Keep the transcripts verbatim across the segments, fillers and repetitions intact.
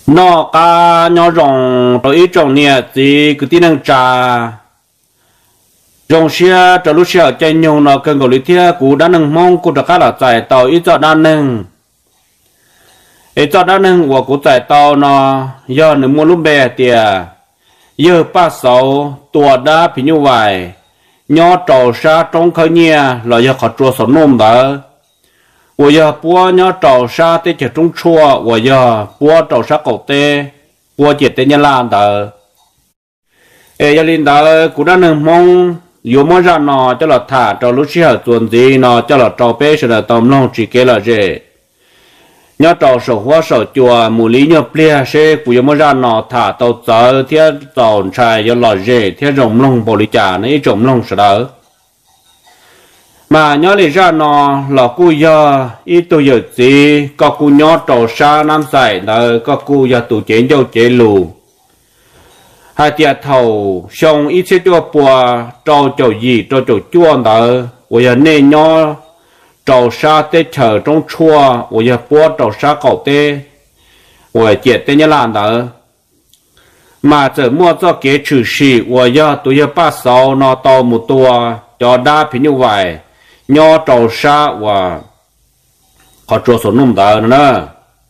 nó cá nhỏ rồng rồi ít trồng nè thì cứ tin năng trà rồng xe cho lúc xe chạy nhung nó cần gọi lý thia cú đã nâng mong cú đã cá là chạy tàu ít cho đa nâng ít cho đa nâng của cú chạy tàu nó do nửa mua lúc bè tiề giờ ba sáu tua đá phi như vậy nhỏ trầu sa trong khơi nhia là giờ họ chua sầu nôm đó我要播鸟找啥的这种错，我要播找啥狗的，播节的你烂的。哎，要领导古代人梦有么人呢？叫了他找路时候做的呢，叫了找白是的，到弄只给了这。鸟找手花手脚，木里鸟变是古有么人呢？他到早天早晨要老热，天中弄玻璃架那一种弄是的。mà nhớ lại ra nó là cô giờ ít tôi giờ gì có cô nhớ trâu sa năm歳đời có cô giờ tụ chế dâu chế lù hai tia thầu xong ít sẽ cho bùa trâu trâu gì trâu trâu chua đời bây giờ nên nhớ trâu sa tê chờ trong chua bây giờ bùa trâu sa cậu tê bây giờ chết tê nhớ làm đời mà giờ mua cho kế trừ sĩ bây giờ tôi giờ ba sáu nó to một tua cho đa phí như vậy nhỏ trâu sa và họ cho số nông đào nữa,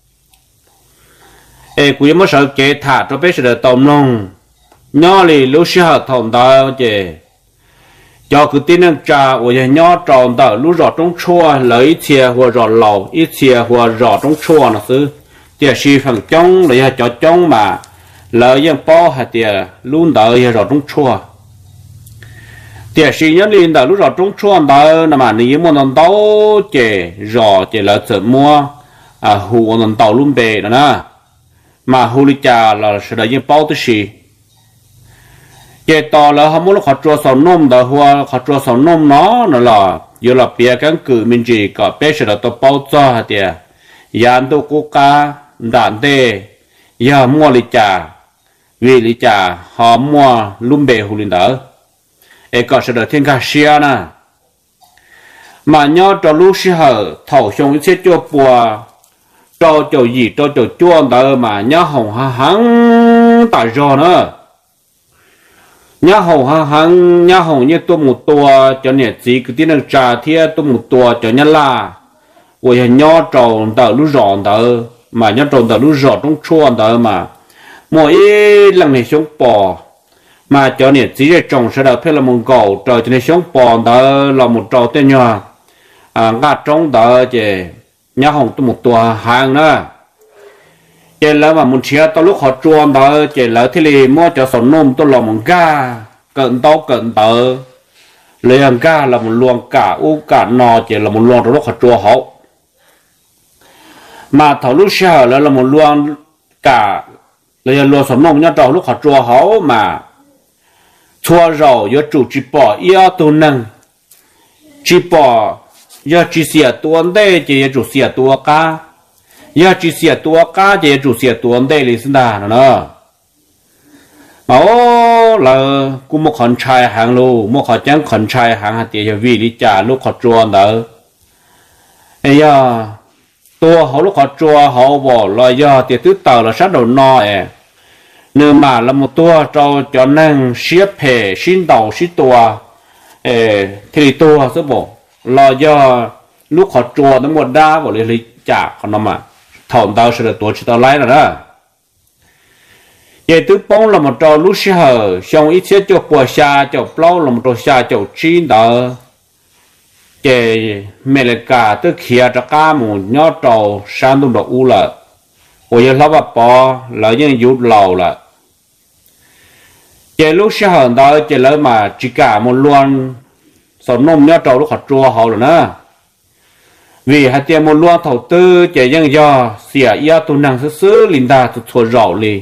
ê cũng mới sợ kế thả cho bé sẽ được tôm nông, nhỏ thì lúc sau thòng đào chứ, cho cứ tin rằng cha và nhỏ trâu đào lúc rõ trong chua lấy chia hoặc rõ lẩu, ít chia hoặc rõ trong chua nó chứ, thì chỉ phần trong lấy cho trong mà lấy những bao hạt tiền luôn đào rõ trong chua. thì sĩ nhân linh đã lúc rõ trong chuan đó là mà nếu mà nó đau chế rõ chế là tự mua à hù nó đau luôn bề đó nè mà hù lý cha là sẽ là những bao tư sĩ chế to là họ muốn họ cho sầu nôm đó hoa họ cho sầu nôm nó nó là giờ là bia cái cử mình chỉ có bé sẽ là to bao cho hả tiệt yàn tô cô ca đàn tê giờ mua lý cha vì lý cha họ mua luôn bề hù linh đó ấy có sự được thiên ca xia nè mà nhớ cho lúc xưa hở thầu xong sẽ cho bùa cho cho gì cho cho chuông đó mà nhớ hồng ha hắn tại rồi nữa nhớ hồng ha hắn nhớ hồng như tôi một tua cho nhẹ gì cứ tin được trà thia tôi một tua cho nhớ là rồi nhớ tròn đó lúc ròn đó mà nhớ tròn đó lúc ròn trong chuông đó mà mỗi lần này xuống bò mà cho nên chỉ để trồng sẽ được phê là một cầu trời cho nên sống bòn đó là một trâu tên nhỏ à ngã trống đó chứ nhá hồng tôi một tua hàng nữa chứ là mà một chia tao lúc họ chuông đó chứ là thế thì mua cho sầu nôm tôi là một ga cận tao cận tờ lấy hàng ga là một luồng cả u cả nò chứ là một luồng lúc họ chuông hậu mà thầu lúc sau là là một luồng cả lấy luồng sầu nôm nhá trâu lúc họ chuông hậu mà chua rau do chủ chỉ bỏ ia tu năng chỉ bỏ do chỉ xỉa tuần đây chỉ chủ xỉa tua cá do chỉ xỉa tua cá chỉ chủ xỉa tuần đây là sinh đà nữa mà ô là cũng một con trai hàng luôn một con trắng con trai hàng hạt tiền vì lý trả lúc họ chua nữa ấy à tua họ lúc họ chua họ bỏ lại do tiền tứ tờ là sát đầu no ấy nếu mà là một tua cho cho năng xếp hệ xin đầu xin tua thì tua sẽ bỏ là do lúc họ chùa nó một đá vào lấy trả còn nó mà thòng tao sẽ được tua chỉ tao lấy rồi đó vậy tứ bông là một trò lúc xưa xong ít sẽ cho bùa xa cho plau là một trò xa cho chín đó vậy mẹ lại cả tức kia cho cá một nhớ trò sang đông độ u là ôi giờ nó bỏ là những dụ lầu là chế lúc xưa hơn đó chế lỡ mà chỉ cả một luồng sầu nôm nhớ trâu lúc họ chua họ rồi nữa vì hạt tiền một luồng thầu tư chế dân do xỉa ia tu năng sứ sứ linh ta tu thua rậu li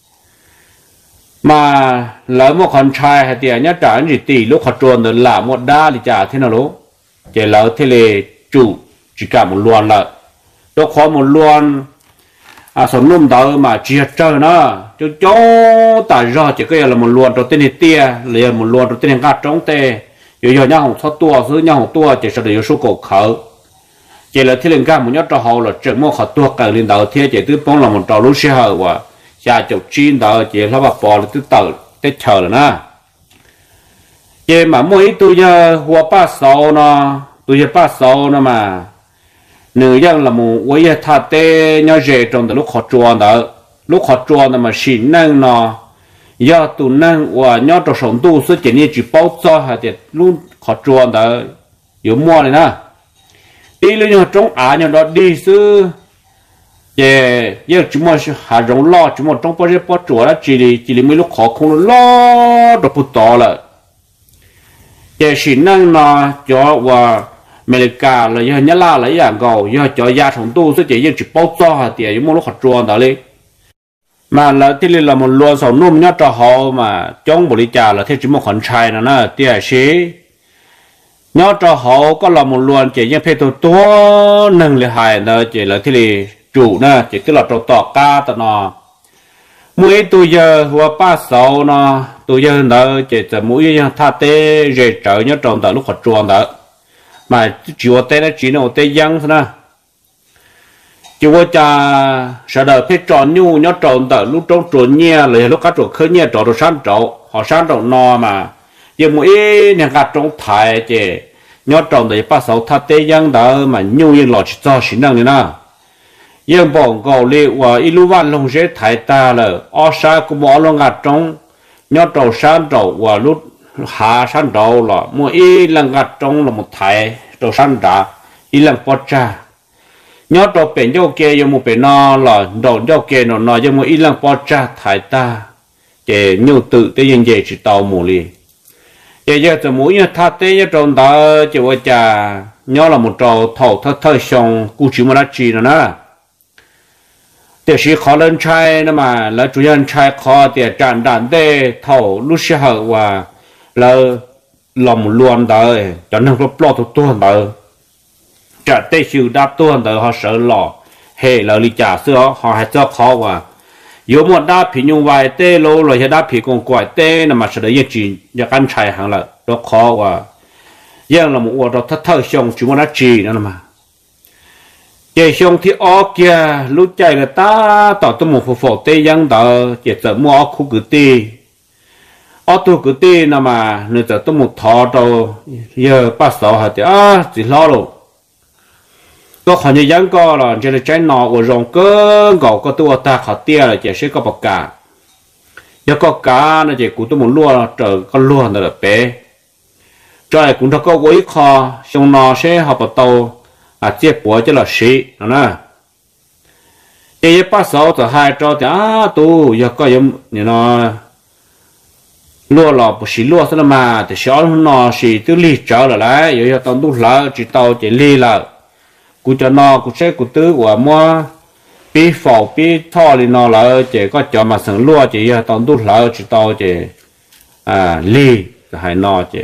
mà lỡ một con trai hạt tiền nhớ trả gì tỷ lúc họ chua nữa là một đa thì trả thế nào lúc chế lỡ thế là chủ chỉ cả một luồng là lúc khó một luồng à sầu nôm đó mà chia chơi nó cho cho tại do chỉ cái là một luồng đầu tiên thì tia liền một luồng đầu tiên là gạt trống tê rồi giờ nhau hồng thoát tua thứ nhau hồng tua chỉ sợ được số cổ khởi chỉ là thiên linh ca một nhát trò hậu là trực một họ tua cờ lên đầu thế chỉ tứ bóng là một trò lúc xưa hậu và xa chục chín đầu chỉ là bà bò là tứ tờ tết chờ rồi nè chỉ mà mỗi tôi giờ hoa ba sáu nó tôi giờ ba sáu nó mà nữ dân là một quấy giờ thà tê nhau dễ trong từ lúc họ chuồn đó lúc họ chuồn mà xin năng nó giờ tụ năng và nhau trò sống tu xuất chỉ như chỉ bao cho hạt tiền luôn họ chuồn đó yếu mua này nè đi lên nhau trong á nhau đó đi xứ về giờ chúng mình hà rong lo chúng mình trong bao nhiêu bao chuột đó chỉ đi chỉ đi mấy lúc khó không lo được bút to lại về xin năng nó cho và America là giờ nhớ la là dạng gầu giờ cho gia sống tu sẽ chỉ chỉ bao cho hạt tiền những món lúc hạt chuồn đó đi mà là thì là một luồng sầu nôm nhớ cho họ mà trong bộ lý trà là thế chỉ một khoản trai nữa nè tiền sĩ nhớ cho họ có là một luồng chỉ những phê tổ to nâng lợi hại nữa chỉ là thì là chủ nè chỉ tức là trâu tọt ca tao nọ mỗi tôi giờ hoa ba sáu nọ tôi giờ nữa chỉ là mỗi thà tê rễ trở nhớ trồng tại lúc hạt chuồn đó mà chùa tê nó chỉ nó tê giăng thôi nè chùa cha sợ đời phê tròn nhu nhớ tròn tại lúc trong chùa nhẹ rồi lúc cá chùa khơi nhẹ tròn rồi sáng trậu họ sáng trậu no mà giờ mỗi nhà gạt trong thái chứ nhớ tròn tại ba sáu thà tê giăng đó mà nhu yên lọt cho xin năng nữa nè giờ bọn gầu liệu và ilu văn long dễ thái ta là ở xa của bọn lo gạt trong nhớ tròn sáng trậu và lúc hạ san đầu là mua y lần gạt trong là một thái đồ san đá y lần bớt ra nhớ đồ bền dâu kia giống một bền no là đồ dâu kia nó nói giống một y lần bớt ra thái ta để nhiều tự tới dân về chỉ tàu mù li giờ giờ từ mũi như thắt tế trong đó chỉ vợ cha nhớ là một trò thầu thơ thơ xong cụ chỉ một lá chi nữa nè để sĩ khó lên trai nữa mà là chủ nhân trai khó để tràn đàn đê thầu lúc xưa hở và là lòng luôn đời cho nên có lo tụt tuôn đời trả tê siêu đáp tuôn đời họ sợ lò hệ là lý trả xưa họ hay cho khó và yếu một đáp phí nhung vài tê lô rồi sẽ đáp phí con quải tê là mà sẽ đấy chỉ nhà ăn chạy hàng là đó khó và riêng là một cuộc đó thất thơ xong chúng nó chỉ nữa mà chạy xong thì ó kia lúc chạy là ta tỏ tôi một phục vụ tê dân đó chỉ sợ mua ó khu cử tê ở tôi cứ tin là mà người ta tôi một thọ đâu giờ ba sáu hạt thì à chỉ lo rồi có khoản như dân có là chỉ là trái nọ của rồng cơ gạo có tôi ta khó tia là chỉ sẽ có bạc cả giờ có cá là chỉ cũng tôi muốn lúa là trời có lúa là bé trời cũng đã có quấy kho xong nọ sẽ học vào tàu à chia bữa cho là sĩ nè giờ ba sáu từ hai cho thì à tôi giờ có giống như nó lúa lò bổ xí lúa sao mà thì xóa nó xí từ lì trở lại lại rồi tao đút lại chỉ tao chỉ lì là cú cho nó cú sẽ cú tứ của mua bí phò bí thò thì nó lại chỉ có cho mà sừng lúa chỉ tao đút lại chỉ tao chỉ à lì thì hay nó chỉ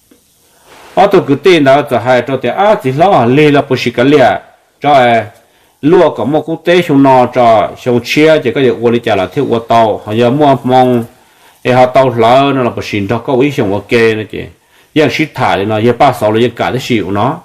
ở tôi cứ tin đó thì hay cho thì à chỉ lo lì là bổ xí cái lìa cho lúa có một cú tế xuống nó cho xuống chia chỉ có được qua đi trả là thiếu qua tàu họ giờ mua mong thì họ tàu lỡ nó là một xin cho có ý xong ok nữa chứ nhưng shit thải nó giờ ba sáu là giờ cả cái xịu nó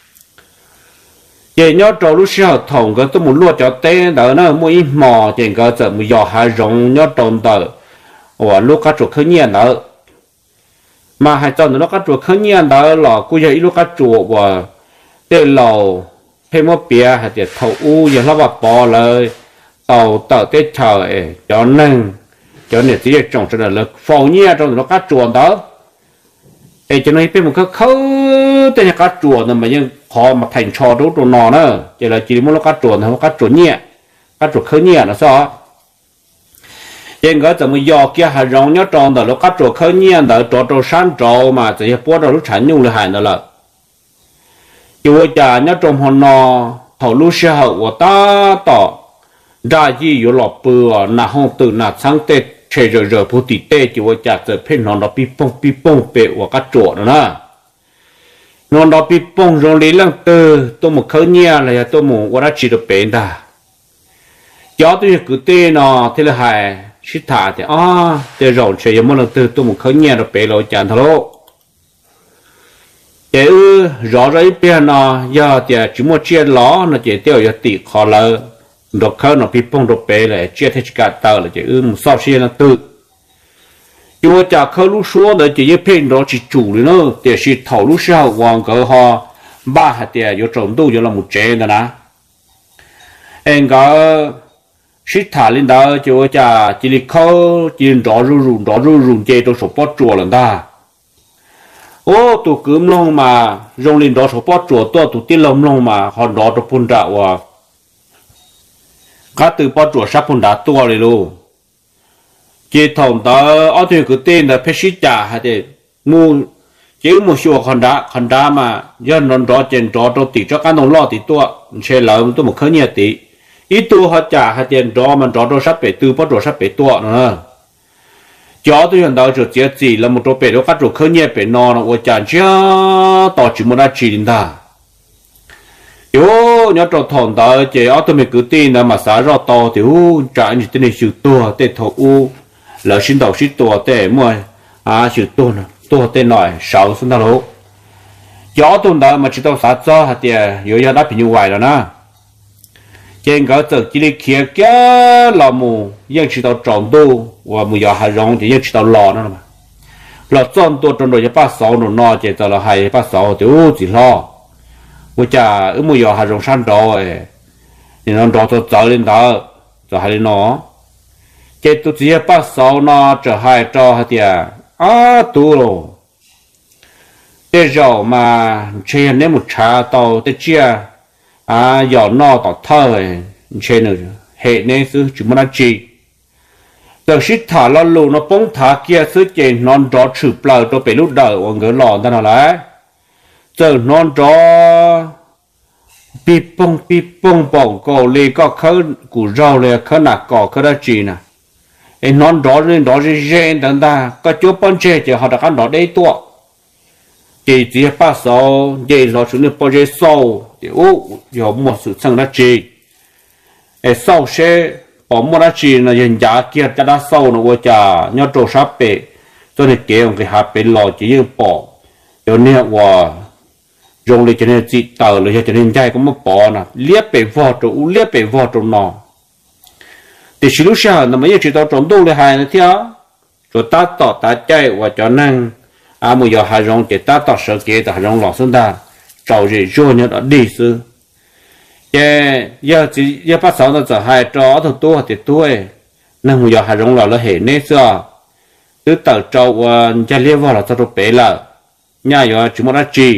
giờ nhớ trâu lúc xưa thòng cái tôi muốn lúa cho té đỡ nó mua ít mò trên cái giờ mua giò hai rong nhớ trâu đỡ và lúc cá chuột khơi nhiên đỡ mà hai trâu nó cá chuột khơi nhiên đỡ là cứ giờ ít lúc cá chuột và tê lầu thêm một bia hay là thầu u giờ nó vào bòเลยtàu tàu tết trời cho nên cho nên chỉ trồng cho là phổ nhẹ trong nó cá chuồn đó, để cho nên bên một cái khâu tên là cá chuồn mà nhưng họ mà thành trò đấu đồ nọ nữa, chỉ là chỉ muốn nó cá chuồn không cá chuồn nhẹ, cá chuồn khơi nhẹ là sao? Trên cái怎么要给还容易种的，nó cá chuồn khơi nhẹ的，做做山做嘛，这些播到都产用了海的了。有家那种好呢，头路时候我打到。ra gì有老婆那红豆那长的吃着热不地的就我家这偏上到比蹦比蹦被我个做了呢，弄到比蹦容易冷的都没可念了呀，都没我那吃的变的，要对个的呢，这里还其他的啊，这肉吃也没能的都没可念的变了讲的喽。 chế ư rõ rồi bên nó giờ chế chỉ một chia ló nó chế tiêu giờ tị khó lỡ đọc khơi nó bị bông đọc bể lại chia thế cả tờ là chế ư một sao chia nó tự nhưng mà chả khơi lúc số đấy chế bên đó chỉ chủ nữa để chỉ thầu lúc sau hoàng cỡ họ ba hạt tiền có trồng tu cho là một chế đó nè anh có shit thả lên đó cho cha chỉ đi khâu chỉ rõ rù rù rõ rù rù chế tôi số bớt chùa lần ta ô tụ cướm long mà rong lên đó số bớt chùa tôi tụ tiên long long mà họ đó tôi phun ra và các từ bớt chùa sắp phun đã tua rồi luôn chỉ thòng đó ở đây cái tên là phết shit trả hay để mua chỉ một số con đá con đá mà dân nó đó trên đó tôi tỉ cho các nông lo tỉ tua xe lợn tôi một khởi nhiều tỉ ít tu họ trả hai tiền đó mà đó tôi sắp bị tư bắt rồi sắp bị tua nữa chó tôi hiện tại rồi chỉ chỉ là một chỗ bể đó cắt rồi khơi nhẹ bể no nó tôi trả chưa tao chỉ muốn đã chỉ đến ta yo nhớ trò thằng đó chỉ ở tôi mình cứ tin là mà xả ra to thì u trả như thế này chịu tua để thầu u là xin đầu xin tua để mua à chịu tua nè tua để nói sáu xin đâu chó tôi đó mà chỉ tao xả cho hai tiền yo giờ đã bị như vậy rồi nè trên cái giờ chỉ để kia kia là mù nhưng chỉ tao trồng tu và mù giờ hai rong thì nhưng chỉ tao lò nữa mà lò trồng tu trồng rồi cho ba sáu nó no chỉ tao là hai ba sáu thì u chỉ lo bây giờ ở mù giờ hai rong san rồi thì nó đó tao trở lên đó trở hai nó chỉ tu chỉ ba sáu nó trở hai cho hai tiền à tu rồi để rồi mà trên nếu một trà tao để chia à giờ nó tao thơ trên này hệ nên sư chúng nó chỉ giờ shit thả lo lù nó bông thả kia sư trên non đó chụp lại tôi bị lúc đầu ở người lò ta nào đấy giờ non đó bị bông bị bông bông cổ lì có khơi củ rau lì khơi nạc cỏ khơi đó chỉ nè em non đó lên đó gì dễ đằng ta có chỗ bông chè chỉ họ đã ăn đó đấy tua chỉ chỉ ba sáu chỉ lo xuống được bao nhiêu sâu thì ô có một sự sang đó chỉ để sâu sẽ bỏ một đó chỉ là hiện giá kia cho đã sâu nó qua trả nhớ trổ sáp bể cho nên kéo cái hạt bể lò chỉ như bỏ rồi nè qua dùng để cho nên chỉ tờ rồi cho nên dây cũng mất bỏ nè liếc bể vò trổ liếc bể vò trổ nọ thì chỉ lúc sau là mấy chỉ tao trộn đâu để hai nữa theo rồi ta tỏ ta chạy và cho năng à một giờ hai rong chỉ ta tỏ sợ kia ta rong lọ xuống ta trâu gì rồi nhớ đó đi sư giờ giờ chỉ giờ bắt sáu nó giờ hai trò thôi tua thì tua nên một giờ hai rong lọ nó hệ nét xưa từ tờ trâu cha liêu vào là tao đồ bể là nhà giờ chúng nó chỉ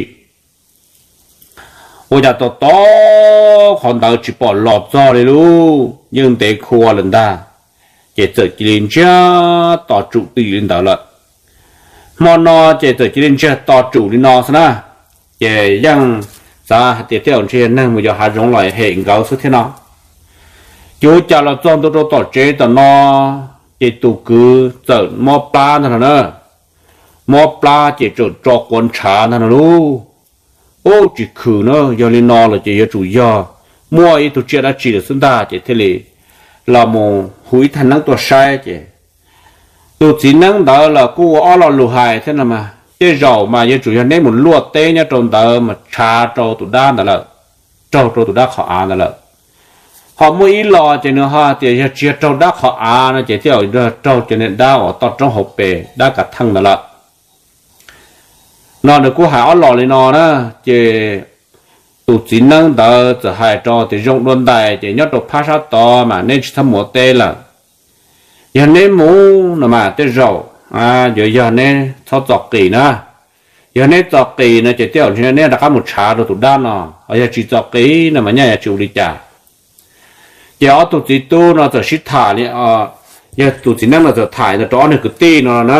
ôi giờ tao to còn tao chỉ bỏ lọt cho đi luôn nhưng để khua lần ta chỉ tự lên cha tao trụ tự lên tao là mà nó chỉ tự lên cha tao trụ lên nó sao chỉ rằng ra tiếp theo trên năng một giờ hai rong lại hệ gấu số thế nào chú cha là trong tôi tôi chế tao nó chỉ tụ cứ giờ mò pla nữa nữa mò pla chỉ cho cho con trà nữa luôn ô chỉ khử nữa giờ lên nó là chỉ chủ do mua ít tụ chia đã chỉ được chúng ta chỉ thế này là một hủy thành năng tôi sai chỉ tụ chỉ năng đó là cô ở là lù hại thế nào mà cái rau mà giờ chủ yếu nên một luộc tê nhá trong đó mà trà trâu tụ đa đó là trâu trâu tụ đa khó ăn đó là họ mua ít lò cho nên ha thì chia trâu đá khó ăn nó chỉ theo trâu cho nên đá ở tao trong hộp bể đá cả thằng đó là nó được cô hải ở lò lên nó đó chỉ tụ chỉ năng đó giờ hai trâu thì dùng luôn đại chỉ nhớ đồ phá sát to mà nên chỉ thăm một tê là giờ nên muốn là mà tê rau à giờ giờ nên thao dọc kỳ nữa giờ nên dọc kỳ nó chỉ theo cho nên đã có một trà đồ tụ đá nó ở giờ chỉ dọc kỳ là mà nhà chịu đi trả giờ tụi chị tu nóจะชิดถ่ายเนี่ยอ่ะgiờ tụi chị năng làจะถ่ายnó đó này cứ tì nó nè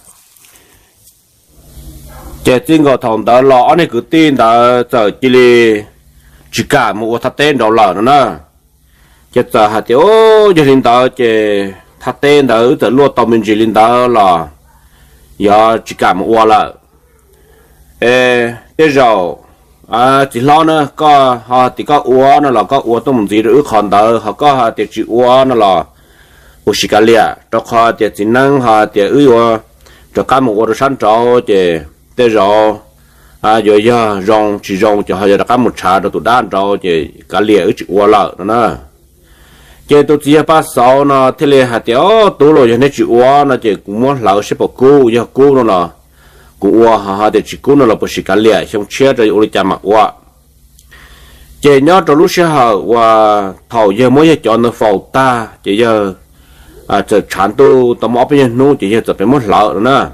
giờ chính cái thằng đó lọ này cứ tì đó giờ chỉ là chỉ cả một thắt tên đó lợ nữa nè giờ giờ hạt tiêu giờ linh đó giờ thắt tên đó giờ luôn tao mình chỉ linh đó là giờ chỉ cả một quả lợ ê bây giờ à chỉ lo nữa có họ thì có uo nó là có uo tôi muốn gì được còn đó họ có họ thì chỉ uo nó là u xí cá lia cho họ thì chỉ năng họ thì uo cho cá một uo được sẵn cho thì để rồi à rồi giờ rong chỉ rong cho họ giờ đã một trà rồi tụi đan rồi thì cả lìa ở chịu qua lợ nữa cái tụi chia ba sáu nó thế là hạt tiêu tụi rồi nên chịu qua nó chỉ cũng muốn lợ sẽ bỏ cú giờ cú nó nó cú qua họ để chỉ cú nó là bỏ xí cả lìa xong chia rồi ôi cha mặc qua chỉ nhớ trong lúc xưa họ và thầu giờ mới giờ chọn nó phổ ta chỉ giờ à giờ sản tu tao móp bây nu chỉ giờ tập phải mất lợ nữa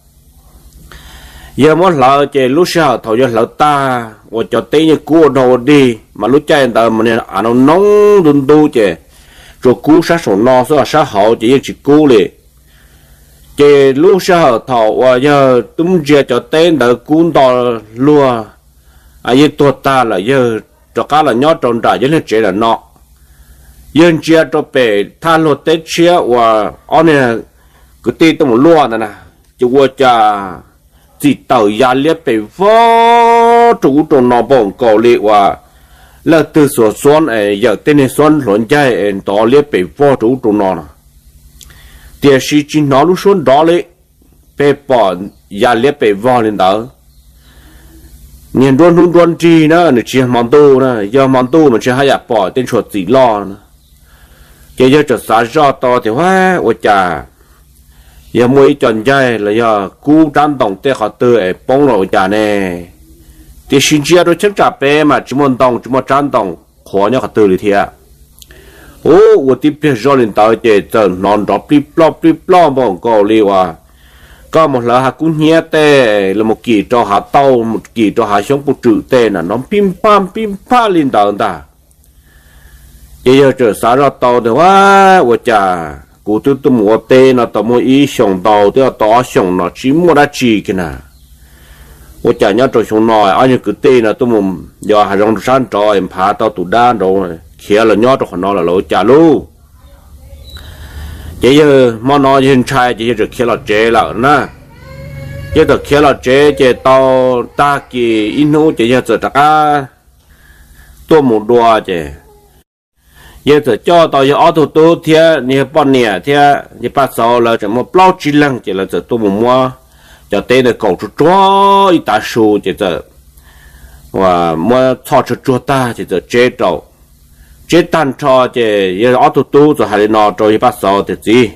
giờ mất lợ chỉ lúc xưa thầu giờ lợ ta và cho tí như cua đồ đi mà lúc chơi tao mà này à nó nóng đun đu chỉ rồi cú sát sổ no số là sát hậu chỉ chỉ cú liền chỉ lúc xưa thầu và giờ tung giờ cho tên đỡ cún to lúa à giờ tua ta là giờ cho cá là nhót tròn trải cho nên chế là nọ dân chia cho bể tha lô tết chia và anh này cứ tê tông một lúa này nè chú qua cha chỉ tàu giá liếp bể vô chủ tròn nọ bổng cổ lệ và là từ số xuân ấy giờ tên này xuân luận chạy ấy đó liếp bể vô chủ tròn nọ tiền sĩ chỉ nó lúc xuân đó lệ bể bỏ giá liếp bể vô lên đó nhìn đoan đoan đoan chi nữa nữa chỉ mòn tu nữa giờ mòn tu mà chỉ hay là bỏ tên chuột gì lo nữa cái giờ chợt sáng ra to thì hoa ôi chà giờ mỗi chọn chơi là giờ cú trăn đồng tê họ tư ấy bông rồi chà nè thì xin chia đôi chân chả bé mà chỉ muốn đồng chỉ muốn trăn đồng khó nhau họ tư đi thiệt ô tôi tiếp theo rồi lên tới chơi giờ non đó plip plop plip plop bông cổ liu à có một lần họ cũng nhớ tê là một kỳ cho họ tàu một kỳ cho họ sống một chữ tê là nó pim pam pim pam lên đầu ta bây giờ trở sáng ra tàu thì quá ôi chà cụ tôi tôi mua tê nó tàu mua ý sống tàu thì tàu sống nó chỉ mua đã chỉ cái nào ôi chà nhớ rồi sống nói anh như cứ tê nó tôi muốn giờ họ rong山cho em phá tàu tụ đan rồi kia là nhớ rồi nó là lỗi chà luôn bây giờ món nó hiện trai bây giờ được kia là chế là nè giờ được kia là chế chế tàu ta kỳ inu bây giờ giờ ta tôi một đua chế giờ giờ cho tàu giờ auto tu thiệt như bọn nè thiệt như bắt sau là chỉ một bao chi lăng chỉ là giờ tôi một mua cho tên là cầu cho cho ít ta số chỉ giờ và mua cho cho cho ta chỉ giờ chế tàu chế tan cho chế giờ auto tu rồi hay nó rồi bắt sau thì gì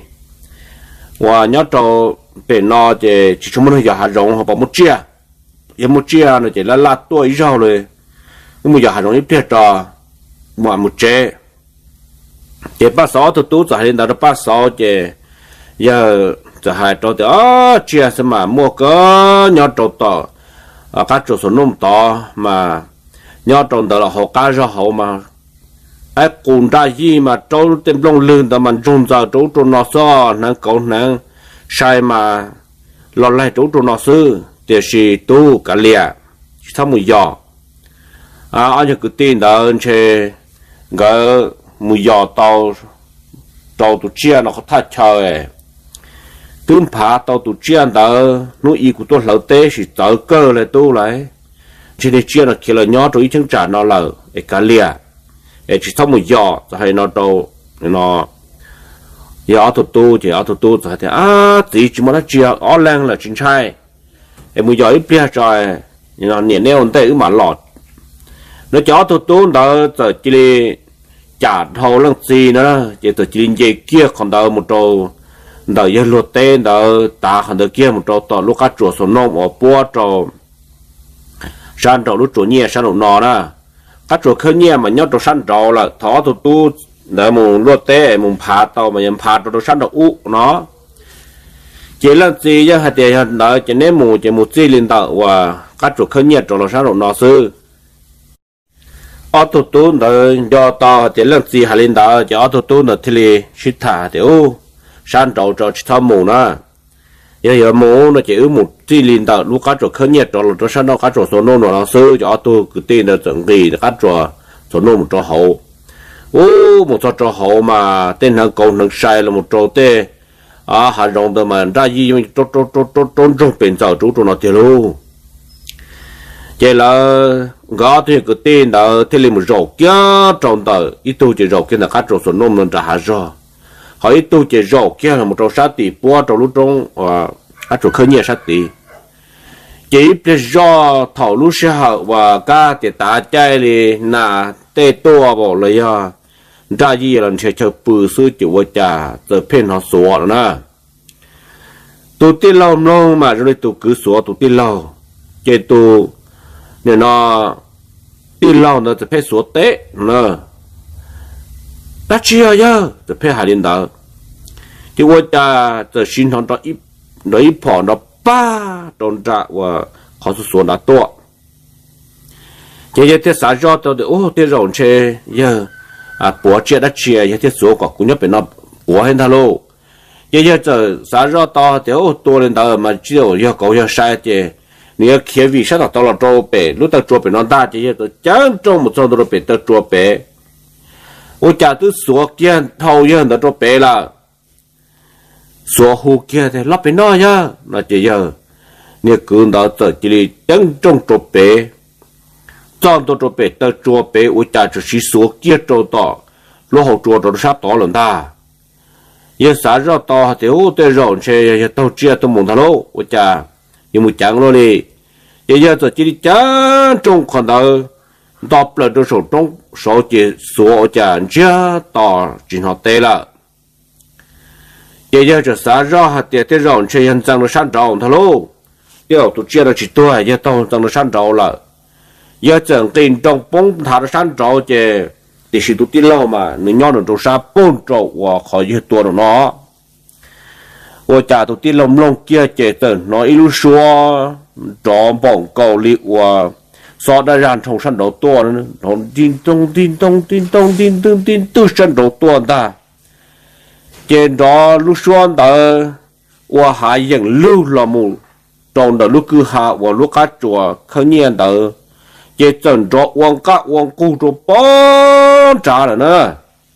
và nhớ cho bên nó chế chỉ chúng mình giờ hà rong họ bảo một chia giờ một chia nó chỉ là là tuổi rồi rồi nhưng mà giờ hà rong ít biết cho mà một chế chế bắt sau auto tu rồi hay nó bắt sau chế giờ giờ hai trâu thì ó chia xem mà mua có nhớ trâu to à các trâu số nôm to mà nhớ trâu đó là họ cá ra họ mà ai cùng ra gì mà trâu tên lông lươn đó mà trông giờ trâu trâu nó so năng cậu năng sai mà lo lại trâu trâu nó sư thì chỉ tu cả lìa thằng mùi giò à anh cứ tin đó anh chơi gỡ mùi giò tàu tàu tụ chia nó có thắt chơi tương phá tàu tụ chia đó nuôi ý của tôi lẩu tê chỉ tới cơ lại tu lại chỉ để chia là kia là nhỏ rồi chứng trả nó là cả lìa chỉ thông một giò hay nó đâu nó giờ thủ tu chỉ ở thủ tu thì à chỉ chỉ muốn nó chia ở lăng là chính trai em muốn giỏi bia rồi nó nhẹ neo tê mà lọt nó cho thủ tu đó giờ chỉ trả thầu lăng gì nữa chỉ từ chỉ gì kia còn đâu một trâu đó giờ luật tên đó ta còn được kia một trâu to lúc cá chuột số nôm ở bua trâu san trâu lúc chuột nhẹ san lúc nọ đó các chỗ khơi nhẹ mà nhớ đồ săn trâu là thỏ tụt tu để mùng luộc té mùng phá tàu mà nhầm phá đồ săn đồ u nó chỉ là gì chứ hạt tiền đó chỉ nên mùng chỉ một gì lên tàu và các chỗ khơi nhẹ đồ săn đồ nó sư ở tụt tu đó do tàu chỉ là gì hạt lên tàu chỉ ở tụt tu là thì li shit thả thì u săn trâu trâu chỉ thăm mùng đó giờ giờ mùng nó chỉ ở một chỉ lên tàu lúc các chỗ khơi nhẹ đồ đồ săn đồ các chỗ số nô nó sư cho tôi cứ tin là chuẩn bị các chỗ số nô một chỗ hậu ô một chỗ chỗ hậu mà tên hàng cầu hàng sai là một chỗ tê à hà rong đó mà ra gì chỗ chỗ chỗ chỗ chỗ chỗ bên sau chỗ chỗ nó tiêu luôn vậy là gõ thì cứ tin là thế là một rổ kia trong tờ ít tu chỉ rổ kia là các chỗ số nô mình trả hà rồi họ ít tu chỉ rổ kia là một chỗ sát tỷ bua chỗ lúc trong và các chỗ khơi nhẹ sát tỷ chỉ biết do thầu lúc sẽ học và cả để ta chạy đi na tê tua bỏ lấy à ra gì lần sẽ chờ bự sư chịu vợ cha giờ phên họ sủa rồi nè tụ tin lâu lâu mà rồi tụ cứ sủa tụ tin lâu chơi tụ nên nó tin lâu nóจะphê sủa té nè ta chia giờจะphê hai liên đạo chịu vợ cha giờ xin họ đó ít đấy bỏ nó ba đồn ra và họ sủa đã to chỉ giờ thế xã do tôi ô thế rồi chơi giờ à bỏ chia đã chia giờ thế số của cũng nhớ phải nó bỏ hết thằng lô giờ giờ giờ xã do to thì ô to lên đó mà chỉ có giờ có giờ sai thì nếu khi vì sao đó là trâu bể lúc đó trâu bể nó đa chỉ giờ tôi chẳng trâu một trâu đó bể tôi trâu bể ô cha tôi số kia thâu giờ đó trâu bể là số hồ kia thì lắp bể nó nhá là chỉ giờ nếu cứ đó tôi chỉ chẳng trông trâu bể trong tôi trộn bể tôi trộn bể u cha chỉ sử số kia trộn to lúc họ trộn trộn sát to lần ta giờ sáng ra to thì u tôi rộn chơi tôi chia tôi muốn thằng lô u cha nhưng một chẳng luôn đi giờ giờ tôi chỉ chẳng trong khoảng đó đọc lại tôi số trong số chỉ số u cha chia to chỉ họ tê là giờ giờ tôi sáng ra hạt tiền tôi rộn chơi hiện trong nó sáng trâu thằng lô giờ tôi chia được chỉ tôi giờ tôi trong nó sáng trâu là giờ chẳng tin trong bông thả ra sáng trâu chứ thì sự tin lâu mà nếu nhau được trong sa bông trâu và khỏi như tua được nó và trả tụi tin lồng lồng kia chế tận nó ilu xua trò bỏng cầu liệu và so đã ra trong sân đầu tua nó tin tông tin tông tin tông tin tông tin từ sân đầu tua ta trên đó lu xua đó và hai những lưu là mù trong đó lúc cứ hạ và lúc cá chùa không nhiên đó chỉ cần cho uống cá uống củ cho bón trả rồi nữa,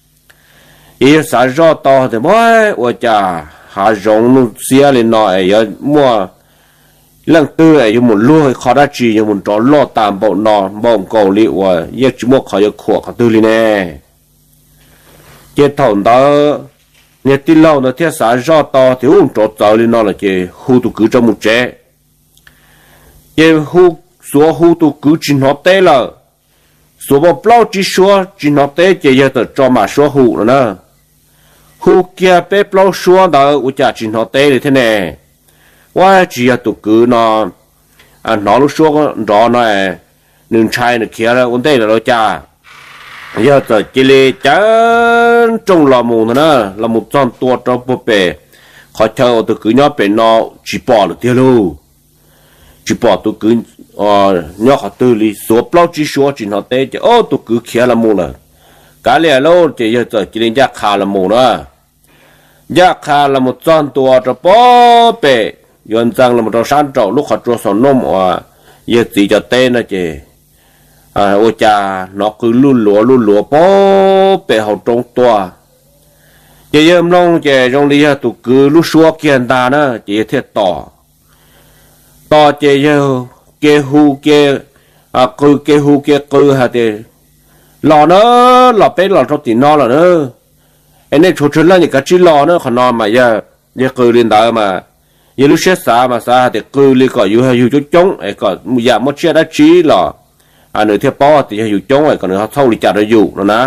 ý sản xuất to thì mới, ôi cha, hà rong nó xia lên nói, giờ mua lần tư ấy một lúa khó đã chỉ một trò lo tạm bộ nọ bông cầu liệu à, giờ chỉ mua khó giờ khổ khó tư lên nè, chỉ thằng đó, nếu tin lâu nó thiết sản xuất to thì uống trò tàu lên nó là chỉ hú tụ cứ trong một chế, chỉ hú số hú tụ cứ chỉ nó té là số bao bao chỉ số chỉ nó té chỉ giờ tự cho mà số hú nữa nè hú kia bé bao số đó u cha chỉ nó té thì thế nàyว่าchỉ là tụ cứ nó à nó lúc số đó nó nương chai nó kia là vấn đề là nó cha giờ tự chỉ là chán trong lòng mù nữa nè là một con tua trong bộ bể họ chờ tụ cứ nhớ bể nó chỉ bỏ được tiêu luôn chỉ bỏ tụ cứ ờ nhớ họ tư lý số bao chỉ số chỉ nó té chứ ô tụ cứ kia là mù là cả lẽ lâu chỉ giờ tự chỉ đến giác khá là mù nữa giác khá là một con tua trong bộ bể yon rằng là một trong sáng trâu lúc họ cho sầu nôm à giờ chỉ cho tên là chị à ôi cha nó cứ lùn lúa lùn lúa bó bể hậu trong tua chị em long chị trong đi tụ cứ lúc xua kiên ta nữa chị thiệt tỏ tỏ chị giờ kê hu kê à cứ kê hu kê cứ hả thì lò nữa lò bé lò trong tiền nó là nữa anh ấy chỗ chuyện là những cái chi lò nữa còn nó mà giờ giờ cứ lên đó mà giờ lúc xét xa mà xa thì cứ li có yêu yêu chút chống ấy có giờ mất chia đã trí là à nửa theo bao thì yêu chống ấy còn nửa thâu li chả được yêu nữa nè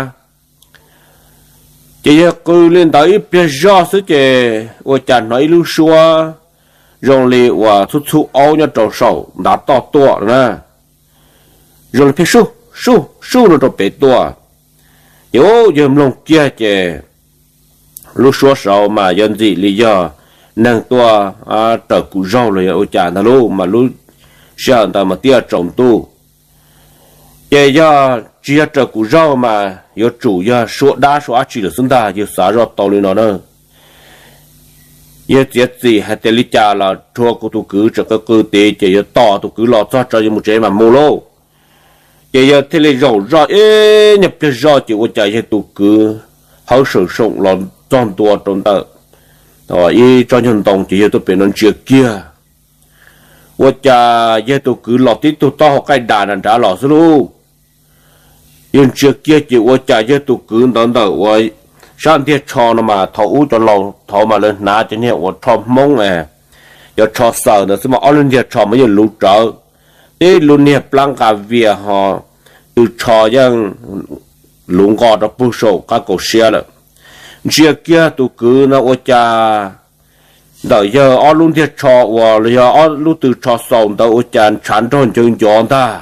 chỉ giờ cứ lên tới bây giờ sự chế ở chăn nói lúc xưa rồi li và chút chút áo nhá trâu sầu đã to to nè rồi phải su su su nó trâu bé to yếu giờ lông kia chế lúc xưa sầu mà dân gì lý do năng tua à trở cụ rau rồi ở chả thà lô mà lúc sợ ta mà tia trồng tu giờ giờ chỉ trở cụ rau mà có chủ giờ số đa số chỉ là chúng ta giờ xả rau tàu lên nó nữa giờ chết gì hay tên lý cha là thua của tu cứ trở cái cơ tế chỉ giờ to tu cứ lo cho cho một chế mà mua lô giờ giờ thế là rau rau ê nhập cái rau chỉ có chạy giờ tu cứ hậu sử dụng là tròn tua tròn tờ rồi y cho nhân đồng chỉ tôi bị nó chưa kia, và cha giờ tôi cứ lọt tí tôi to cái đàn anh trả lọt luôn, nhưng chưa kia chỉ và cha giờ tôi cứ đón đợi và sáng tiết cho nó mà thấu cho lòng thấu mà lên ná cho nên và thom mông này, giờ cho sợ nữa xem mà ở luôn thiệt cho mấy giờ lũ trở thế luôn nè plan cả việc họ từ cho những lũ gò đó bù sổ các cổ xe rồi chia kia tụ cứ nó ở cha đợi giờ ở luôn thiệt cho và giờ ở luôn từ cho sầu đó ở cha chán tròn chân chọn ta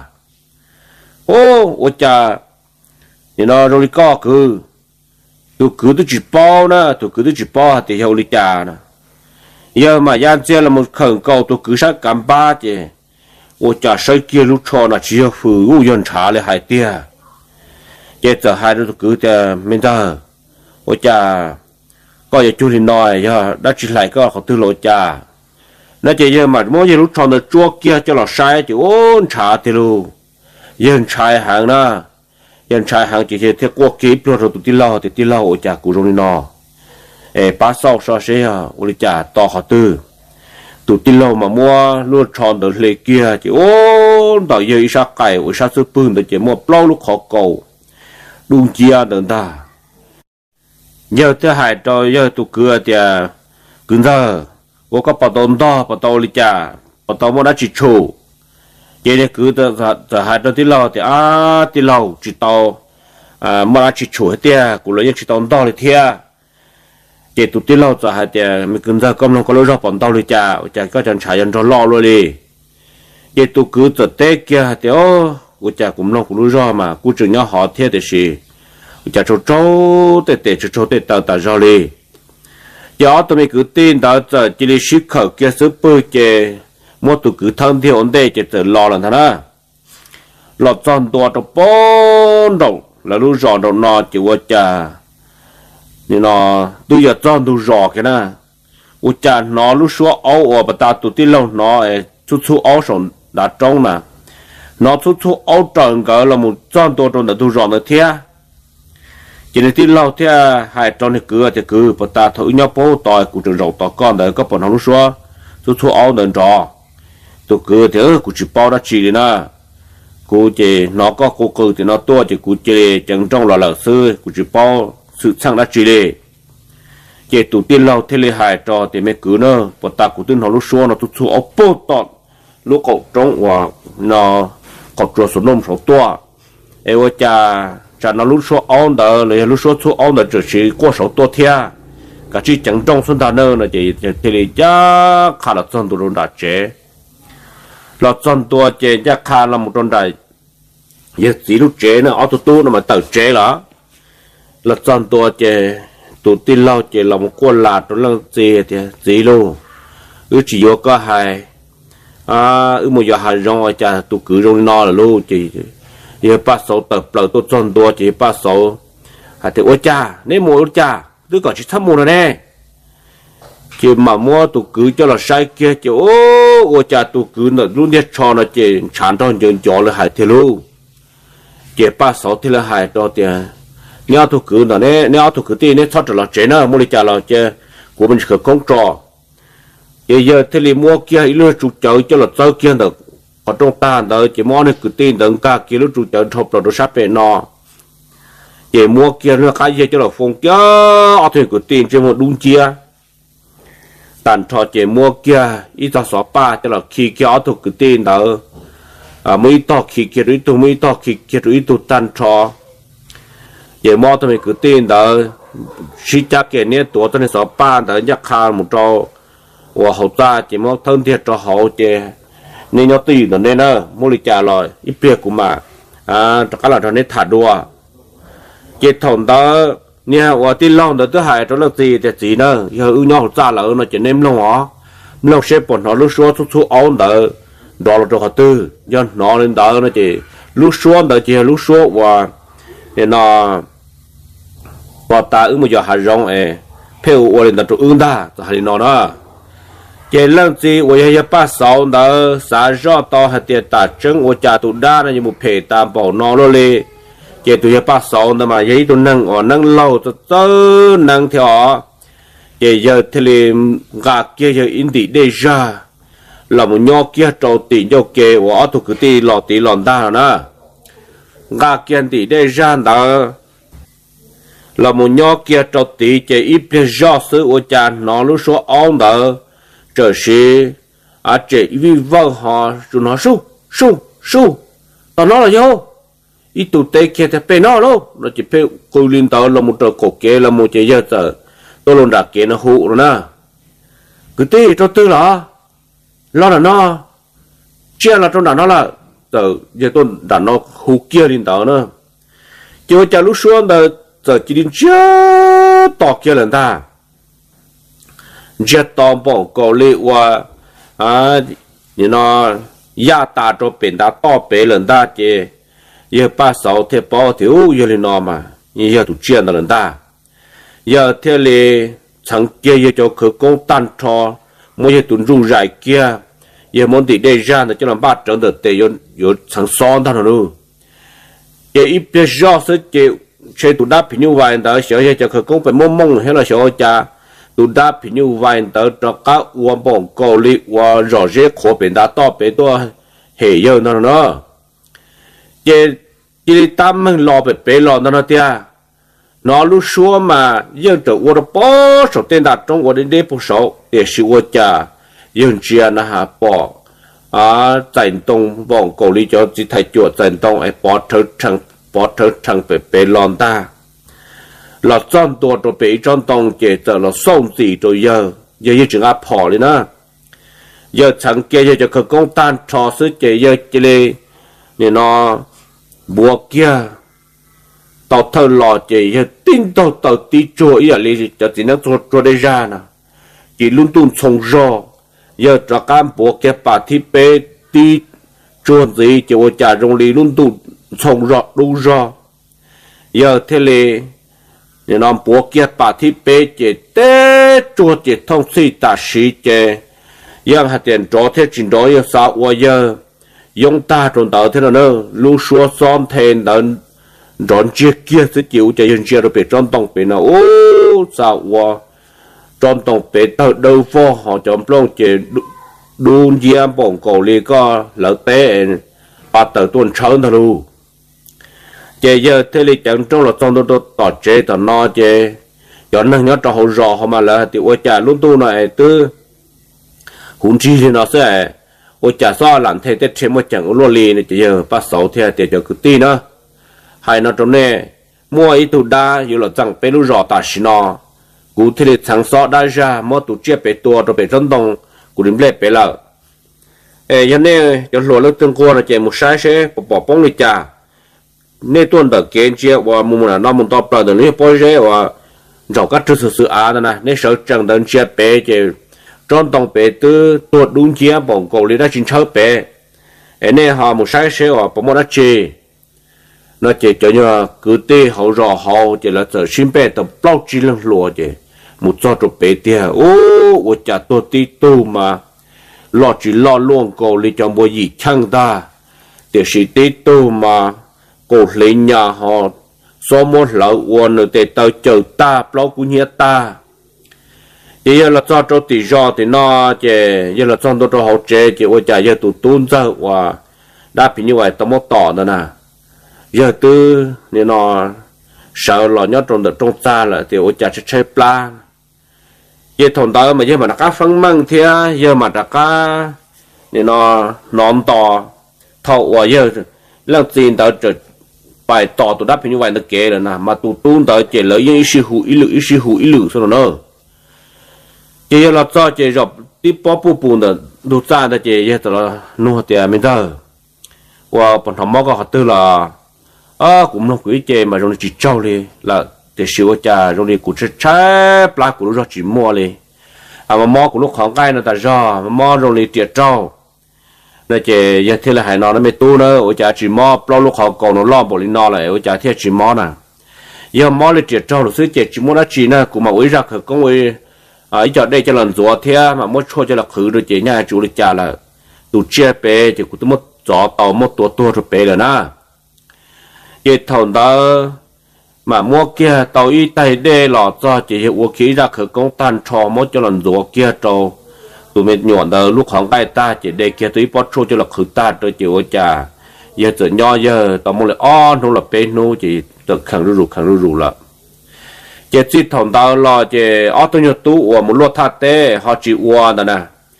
ô ở cha thì nó rồi có cứ tụ cứ tụ chỉ bao nữa tụ cứ tụ chỉ bao thì hiểu lý cha nè giờ mà gian chơi là một khẩn cầu tụ cứ sát cảm ba chứ ở cha sai kia lúc cho là chỉ phụ u dân trả lại hai tia giờ giờ hai đứa tụ cứ thì mình ta ở cha có giờ chú thì nói giờ đã chỉ lại có họ tư lộ cha nó chỉ giờ mà mỗi giờ lúc chọn được chúa kia cho là sai thì ôn trả thì luôn dân trai hàng na dân trai hàng chỉ theo quốc kỹ rồi tụi ti lo thì ti lo ở cha cụ rồi nó ê ba sau sau sẽ à ôi cha to họ tư tụi ti lo mà mua luôn chọn được lệ kia chỉ ôn đợi giờ ít sao cày ở sao súp bún để chỉ mua plau lúc họ cầu đúng chia đợt ta giờ thứ hai rồi giờ tụi cửa thì cứ giờ có có bắt đầu đó bắt đầu đi cha bắt đầu mua đã chỉ chủ vậy thì cứ từ từ hai đứa tí lâu thì à tí lâu chỉ tàu à mua đã chỉ chủ hết tia cũng lấy chỉ tàu đó đi thia vậy tụi tí lâu từ hai thì mình cứ giờ công nó có lối ra bọn tàu đi cha cha có chẳng trả dân cho lo luôn đi vậy tụi cứ từ tết kia thì ô của cha cũng nó cũng lối ra mà cũng chừng nhau họ thia thì gì cha cho trâu tết tết cho trâu tết tàu tàu ra đi giờ tụi mình cứ tin đó giờ chỉ đi xuất khẩu kia xuất bơi chơi mua tụ cứ thân thì ổn định chỉ tự lo là thế nào lo chọnตัวtrong bốn đầu là lúc chọn đầu nó chỉ qua chaนี่nó tôi giờ chọn tôi rõ cái na u cha nó lúc số áo ở bát ta tụ tí lâu nó chút chút áo sòng đã trong nè nó chút chút áo tròn cái là một chọnตัวtrong là tôi rõ được thế chỉ nên tí lâu thế hai trong này cứ thì cứ bát ta thử nhau bố tỏi cũng trường rộng tỏi con đấy có bọn nó lúc số chút chút áo đền rõ tôi cứ thế cô chỉ bao đã chỉ nè cô chỉ nó có cô cứ thì nó to chỉ cô chỉ chẳng trong là lợn sư cô chỉ bao sự sang đã chỉ đi chỉ tụ tiên lâu thế lệ hại cho thì mấy cứ nữa bọn ta cũng tin họ lúc xưa nó tụt xuống ốp bốt tọt lúc cậu trong và nó cậu trộn số nôm số to em ơi cha cha nó lúc xưa ôn đỡ lấy lúc xưa số ôn đỡ chỉ chỉ qua số to thia cả chỉ chẳng trong xuân ta nữa là chỉ thì lệ cha khá là chân tụ luôn đã chế là chọnตัวเจนจะคาเราหมดตอนใดยังสีลูกเจนะเอาตัวตู้น่ะมาเติร์เจละเราจอนตัวเจตัวตีเล่าเจเรามาก้นลาตัวเรื่องเจเดียสีลูอือจีโยก็หายอ่าอือมันจะหายร้องจะตัวกือร้องนอละลูกจียังป้าโซเติบเปล่าตัวจอนตัวเจป้าโซหาแต่โอจ้าเนี่ยมัวโอจ้าตัวก่อนชิดทับมัวนะเนี่ยchỉ mà mua tụ cứ cho là sai kia chỉ ô ô cha tụ cứ nó luôn đi cho nó chỉ chán trong trường cho là hại thế luôn chỉ ba sáu thì là hại đó tiền nếu tụ cứ nó nè nếu tụ cứ tiền nè thoát là chế nó mua đi trả là chế của mình khởi công trò giờ giờ thì li mua kia ít luôn trụ chợ cho là tới kia được ở trong ta đó chỉ mua này cứ tiền đừng cả kia lúc trụ chợ thộp rồi nó sắp về nó chỉ mua kia nó cái gì cho là phong kia ở thì cứ tiền chỉ một đúng chia tàn trò chế mua kia ít cho số ba cho là khi kia ở thuộc cái tiền đó à mấy to khi kia rồi tụ mấy to khi kia rồi tụ tàn trò chế mua tụi mình cái tiền đó chỉ chắc cái này tuổi tụi này số ba đó nhắc khá một trò và hậu ta chế mua thân thiết cho hậu chế nên nhớ tiền đó nên đó mua lịch trả lời ít việc của mà à chắc là cho nên thả đùa chế thòng đó nha và tin lòng đó thứ hai đó là gì thì gì nữa giờ ưu nhau ra là nó chỉ nên lòng họ lòng xếp bọn nó lúc xưa chút chút ổn đó đó là cho họ tư do nó lên đó nó chỉ lúc xưa đó chỉ lúc xưa và thì nó và ta ưu một giờ hà rong ấy theo và lên đó cho ưu ta thì nó đó chỉ lần gì và giờ ba sáu đó xã rõ to hay tiền ta chứng và trả tụ đa là như một phê tam bảo nó rồi chỉ tụi ba sáu đó mà giấy tụi nâng ở nâng lâu cho tới nâng theo chỉ giờ thì gà kia giờ in tỷ đây ra là một nho kia trâu tỷ cho kê và tụi cứ tỷ lọ tỷ lòn ta nữa gà kia tỷ đây ra đó là một nho kia trâu tỷ chỉ ít ra sự của cha nó lúc số ông đó trở sĩ à trẻ vì vợ họ chúng nó su su su tao nó là vô ít tụ tê kia thì pe nó luôn nó chỉ pe cô liên tao là một trò cổ kế là một chế giờ giờ tôi luôn đặt kế nó hụ rồi nè cứ tí cho tư là lo là nó chia là trong đó nó là giờ giờ tôi đặt nó hụ kia liên tao nữa chứ cha lúc xuống giờ giờ chỉ đến chưa tỏ kia lần ta chưa tỏ bỏ cổ lệ qua à như nó ya ta cho bên ta tỏ bể lần ta chứ giờ ba sáu thế bao thì ô giờ lên nó mà giờ tụi chuyện đó lần ta giờ thế là chẳng kia giờ cho khởi công tan cho mỗi giờ tụi rung rải kia giờ muốn thì đề ra là cho làm ba trận được để yo yo chẳng son thằng nào giờ ít biết rõ sự chịu chơi tụi đáp thì như vậy đó sợ giờ cho khởi công phải mong mong hay là sợ cha tụi đáp thì như vậy đó cho các uống bông cầu li và rõ rệt khó bên ta to bên to hệ giờ nó nó giờ chỉ tâm mình lo về bể lo nó nó tia nó lúc xưa mà dân tự uống bao số tiền đặt trong uống đến đây bao số để sử uống trà dân chia nó hạ bỏ à dành tông vòng cầu lý cho chỉ thay chuột dành tông ai bỏ thở thằng bỏ thở thằng về bể lon ta là trongตัวตัวbể trong tông chỉ giờ là xong gì rồi giờ giờ như chừng áp bỏ lên á giờ chẳng kia giờ cho khởi công tan trò sự chỉ giờ chỉ là nên nó buộc kia tàu thơ lò chỉ giờ tin tàu tàu tí chua ý là lý cho chỉ nó cho cho đây ra nè chỉ luôn tuôn sông rò giờ cho cam buộc kia bà thi bê tí chua gì chỉ ở nhà trong lý luôn tuôn sông rò đủ rò giờ thế là nên nó buộc kia bà thi bê chỉ té chua chỉ thông suy ta sĩ chỉ giờ hạt tiền cho thế trình độ giờ sao qua giờ dùng ta trong tàu thế nào nữa lưu xua xóm thêm đến rón chia kia sẽ chịu cho dân chia rồi bị trong tông bị nào ô sao qua trong tông bị tàu đâu phô họ chọn plong chỉ đun diêm bỏng cổ li có lỡ té ba tàu tuần trơn thôi luôn chỉ giờ thế li chẳng trong là trong đó tỏ chế tỏ no chế cho nên nhớ cho họ rõ họ mà là thì ôi chả luôn tu này từ hùng chi thì nó sẽ ôi chả so làm thế tết thêm một chẳng lúa lì này chỉ giờ ba sáu thế thì cho cứ tí nữa hay nó trong này mua ít tụ đa dù là chẳng bé lúa rõ ta xí nó cụ thể là chẳng so đa ra mua tụ chia bé tua rồi bé chân đông cụ điểm lệ bé lợ ê cho nên cho lúa lớp tương qua là chỉ một sai sẽ bỏ bỏ bông đi chả nên tuần đầu kiến chia và mua là nó muốn to bờ được nên bôi rễ và rau cắt thực sự á đó nè nên sợ chẳng đơn chia bé chỉ trong đồng bé từ tuột đúng chia bỏng cầu lên đã chín chớ bé nên họ một sai sẽ họ bỏ một đất chè nó chỉ cho như cứ tê họ rõ họ chỉ là giờ xin bé tập bao chi lần lúa chỉ một cho trụ bé tia ô ô chả tôi tí tu mà lo chỉ lo luôn cầu lên trong bộ gì chăng ta để sĩ tí tu mà cổ lên nhà họ số một lẩu uốn để tao chờ ta bao cũng như ta giờ là cho cho tỷ do thì nó chỉ giờ là cho tôi cho họ chế chỉ ôi chả giờ tụt tuôn ra và đã bị như vậy tao mất tỏ nữa nè giờ từ nên nó sợ là nhớ trong được trong xa là thì ôi chả sẽ chơi pla giờ thằng tao mà giờ mà đã cá phân măng thì giờ mà đã cá nên nó nón tỏ thầu và giờ lần tiền tao trở bài tỏ tụi đã bị như vậy nó kể rồi nè mà tụt tuôn tao chỉ lấy những sự hữu ý lực sự hữu ý lực sao nữa chỉ là cho chỉ rồi tiếp bỏ bù bù đó đủ ra đó chỉ giờ là nuôi tiền mình thôi và bọn thằng mò có họ tư là à cũng nó quý chế mà rồi chỉ trâu đi là để sửa cha rồi đi cũng sẽ trái lá cũng rồi chỉ mua đi à mà mò cũng lúc khoảng cái nó ta do mà mò rồi đi tiệt trâu nó chỉ giờ thế là hải nó nó mới tu nữa ở cha chỉ mò bao lúc họ còn nó lo bỏ đi nó lại ở cha thế chỉ mò nè giờ mò đi tiệt trâu rồi xứ chỉ chỉ mua nó chỉ nè cũng mà uống ra khởi công uống ở chỗ đây cho lần gió thế mà mất cho cho là khử được chỉ nhà chủ lực trả là tụ chia bé thì cũng mất gió tàu mất tua tua rồi bé rồi na cái thằng đó mà mua kia tàu y tay đê lọ cho chỉ hiệu khí ra khử công tan trò mất cho lần gió kia trâu tụi mình nhọn đó lúc khoảng tay ta chỉ để kia tới bắt cho cho là khử ta tôi chịu trả giờ giờ nho giờ tàu mua lại on nó là bé nó chỉ được khẳng rù rù khẳng rù rù là chỉ chỉ thằng tao lo chỉ ở tôi nhớ tu và một lô thắt thế họ chỉ uo đó nè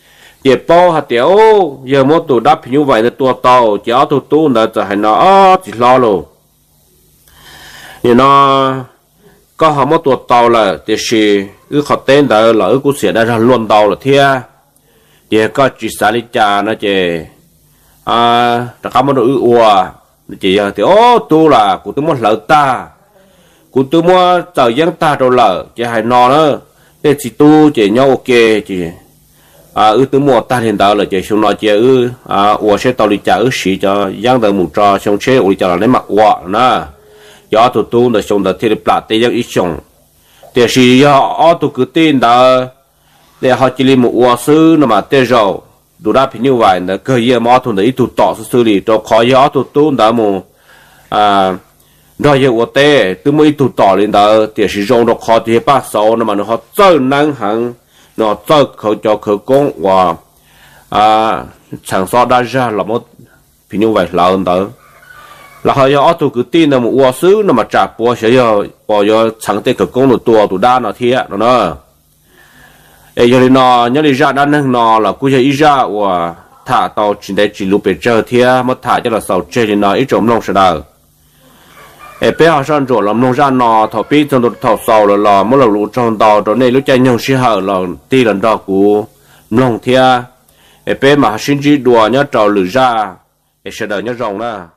tiệp bao hạt tiểu giờ một tụ đắp như vậy là tua tàu chỉ áo tụ tu làจะให้nó chỉ lo luôn thì nó có họ một tua tàu là thì是cứ họ tên đó là cứ sẽ đã luôn tàu là thia thì có chỉ xả đi trà nó chỉ à ta có một đội ua chỉ thì ô tu là của tôi muốn lỡ ta của tôi muốn tàu giang ta đâu lỡ chỉ hay nó nữa để chỉ tu chỉ nhau ok chỉ à ư tôi mua ta hiện tại là chỉ xong nói chỉ ư à ua sẽ tàu đi trả ư xí cho giang đời một trò xong chế ui cho là lấy mặt ua nè do tụi tu là xong là thì là tây giang ít xong thì xí do tụi cứ tin đó để họ chỉ lấy một ua sư nó mà tê rồi đủ đáp như vậy là cơ gì mà tụi đấy tụi tỏ xử lý cho khó do tụi tu đã một à rồi giờ ua tê tôi mới tụi tỏ lên đó thì sử dụng được khó thì ba sáu nó mà nó họ chơi năng hàng nó chơi khẩu cho khẩu công và à sản xuất ra ra là một ví như vậy là hơn đó là họ do tụi cứ tin là một ua sư nó mà trả bỏ sẽ giờ bỏ giờ sản tế khẩu công nó tua tụi đa nó thiệt nó nữa ấy giờ nó nhớ đi ra đan năng nó là cứ giờ đi ra và thả tàu chỉ để chỉ lúc bị chơi thiệt mất thả cho là sau chơi thì nó ít trộm lông sẽ đâu ấy bây giờ sang chỗ làm nông ra nó thọ pi trong thọ sau là là mỗi lần lũ trong tàu đó này lúc chạy nhung xí hở là ti lần đó của nông thiệt ấy bây mà sinh chỉ đùa nhớ trâu lử ra ấy sẽ đợi nhớ rồng đó